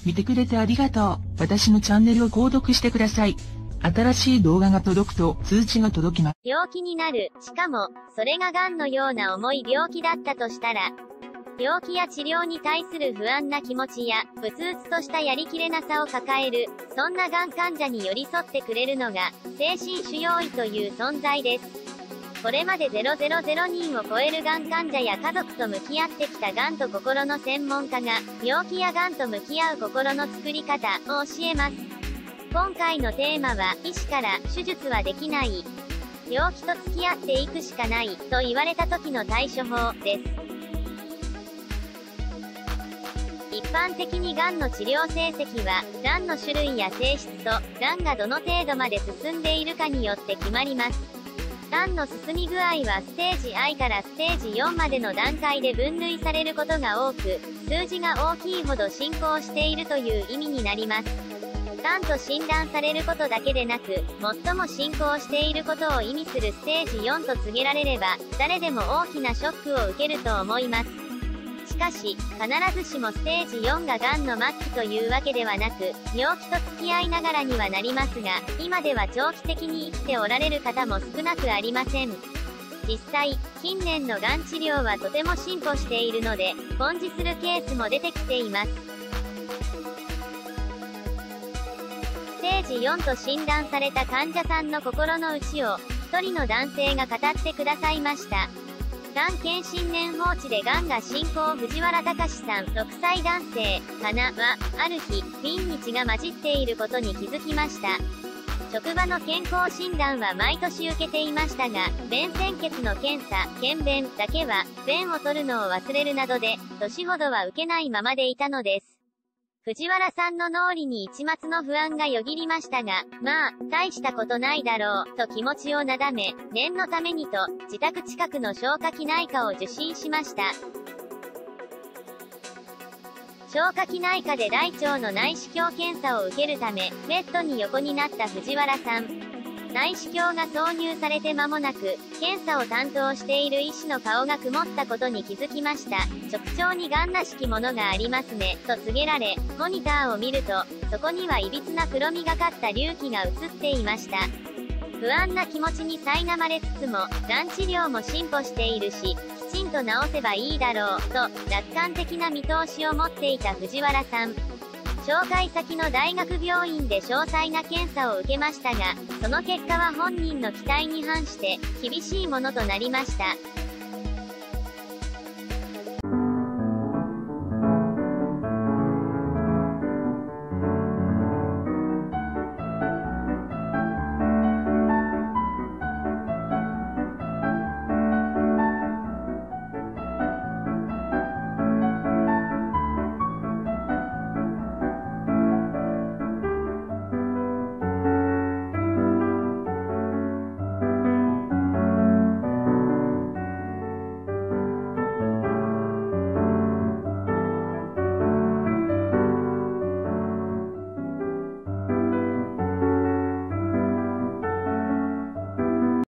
見てくれてありがとう。私のチャンネルを購読してください。新しい動画が届くと通知が届きます。 病気になる。しかも、それが癌のような重い病気だったとしたら、病気や治療に対する不安な気持ちや、うつうつとしたやりきれなさを抱える、そんな癌患者に寄り添ってくれるのが、精神腫瘍医という存在です。これまで000人を超える癌患者や家族と向き合ってきた癌と心の専門家が、病気や癌と向き合う心の作り方を教えます。今回のテーマは、医師から手術はできない。病気と付き合っていくしかないと言われた時の対処法です。一般的に癌の治療成績は、癌の種類や性質と、癌がどの程度まで進んでいるかによって決まります。癌の進み具合はステージ I からステージ4までの段階で分類されることが多く、数字が大きいほど進行しているという意味になります。癌と診断されることだけでなく、最も進行していることを意味するステージ4と告げられれば、誰でも大きなショックを受けると思います。しかし、必ずしもステージ4が癌の末期というわけではなく、病気と付き合いながらにはなりますが、今では長期的に生きておられる方も少なくありません。実際、近年の癌治療はとても進歩しているので、根治するケースも出てきています。ステージ4と診断された患者さんの心の内を、一人の男性が語ってくださいました。がん検診年放置でがんが進行。藤原隆さん6歳男性は、ある日、便に血が混じっていることに気づきました。職場の健康診断は毎年受けていましたが、便潜血の検査、検便だけは、便を取るのを忘れるなどで、年ほどは受けないままでいたのです。藤原さんの脳裏に一抹の不安がよぎりましたが、まあ、大したことないだろう、と気持ちをなだめ、念のためにと、自宅近くの消化器内科を受診しました。消化器内科で大腸の内視鏡検査を受けるため、ベッドに横になった藤原さん。内視鏡が挿入されて間もなく、検査を担当している医師の顔が曇ったことに気づきました。直腸に癌らしきものがありますね、と告げられ、モニターを見ると、そこにはいびつな黒みがかった隆起が映っていました。不安な気持ちに苛まれつつも、癌治療も進歩しているし、きちんと治せばいいだろう、と、楽観的な見通しを持っていた藤原さん。紹介先の大学病院で詳細な検査を受けましたが、その結果は本人の期待に反して、厳しいものとなりました。